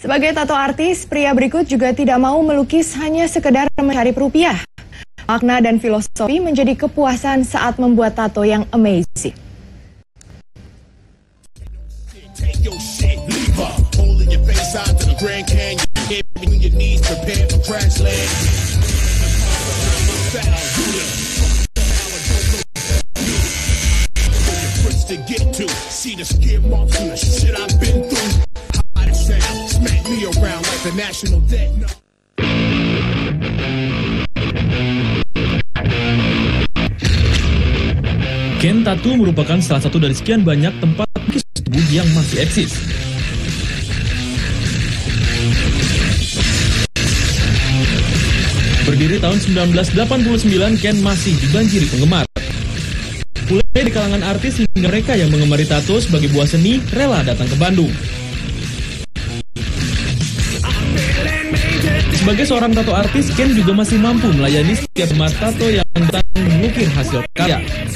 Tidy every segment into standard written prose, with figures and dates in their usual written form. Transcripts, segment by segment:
Sebagai tato artis, pria berikut juga tidak mau melukis hanya sekedar mencari rupiah. Makna dan filosofi menjadi kepuasan saat membuat tato yang amazing. Ken Tattoo merupakan salah satu dari sekian banyak tempat lukis tubuh yang masih eksis. Berdiri tahun 1989, Ken masih dibanjiri penggemar. Mulai di kalangan artis hingga mereka yang mengemari tato sebagai buah seni rela datang ke Bandung. Sebagai seorang tato artis, Ken juga masih mampu melayani setiap penggemar tato yang datang mengukir hasil karya.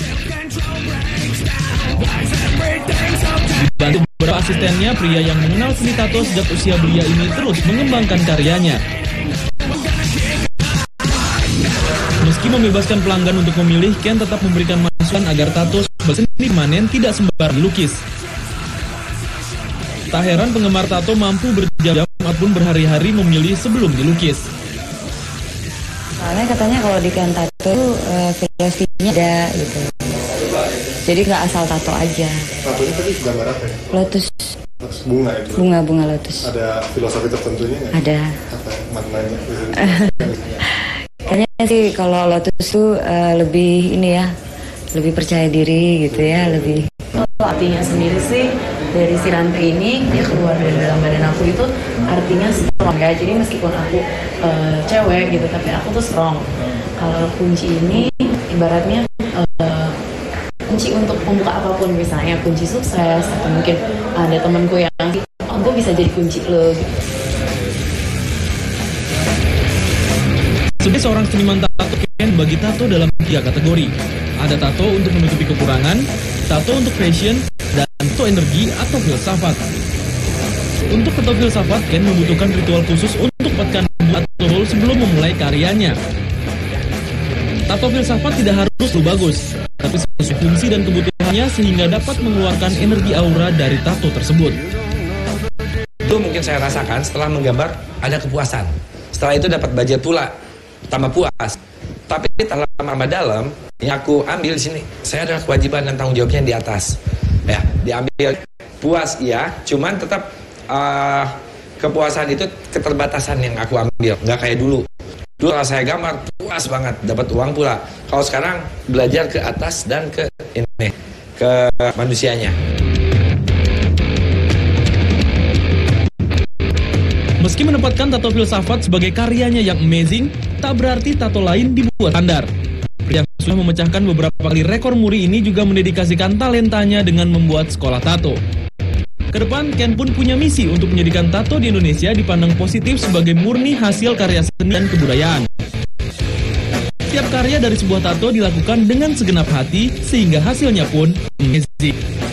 Dibantu beberapa asistennya, pria yang mengenal seni tato sejak usia belia ini terus mengembangkan karyanya. Meski membebaskan pelanggan untuk memilih, Ken tetap memberikan masukan agar tato sebagai seni permanen tidak sembarang dilukis. Tak heran penggemar tato mampu berjam-jam ataupun berhari-hari memilih sebelum dilukis. Soalnya katanya kalau di Ken Tato filosofinya ada gitu. Jadi nggak asal tato aja. Tatonya tadi gambar apa ya? Lotus. Bunga itu? Bunga lotus. Ada filosofi tertentunya nggak? Ada. Apa maknanya? Kayaknya sih kalau lotus itu lebih ini ya, lebih percaya diri gitu ya, lebih. Kalau artinya sendiri sih dari si rantai ini dia keluar dari dalam badan aku itu artinya strong ya. Jadi meskipun aku cewek gitu, tapi aku tuh strong. Kalau kunci ini ibaratnya kunci untuk membuka apapun, misalnya kunci sukses atau mungkin ada temanku yang gue bisa jadi kunci lo gitu. Sebagai seorang seniman tato, Ken bagi tato dalam 3 kategori. Ada tato untuk menutupi kekurangan, tato untuk fashion, dan tato energi atau filsafat. Untuk tato filsafat, Ken membutuhkan ritual khusus untuk mendapatkan tato sebelum memulai karyanya. Tato filsafat tidak harus bagus, tapi sesuai fungsi dan kebutuhannya sehingga dapat mengeluarkan energi aura dari tato tersebut. Itu mungkin saya rasakan setelah menggambar ada kepuasan. Setelah itu dapat budget pula, tambah puas. Tapi lama dalam, yang aku ambil di sini, saya ada kewajiban dan tanggung jawabnya di atas. Ya, diambil puas iya, cuman tetap kepuasan itu keterbatasan yang aku ambil, nggak kayak dulu. Dulu kalau saya gambar puas banget, dapat uang pula. Kalau sekarang belajar ke atas dan ke ini, ke manusianya. Meski menempatkan tato filsafat sebagai karyanya yang amazing, tak berarti tato lain dibuat standar. Pria yang sudah memecahkan beberapa kali rekor muri ini juga mendedikasikan talentanya dengan membuat sekolah tato. Kedepan, Ken pun punya misi untuk menjadikan tato di Indonesia dipandang positif sebagai murni hasil karya seni dan kebudayaan. Setiap karya dari sebuah tato dilakukan dengan segenap hati, sehingga hasilnya pun amazing.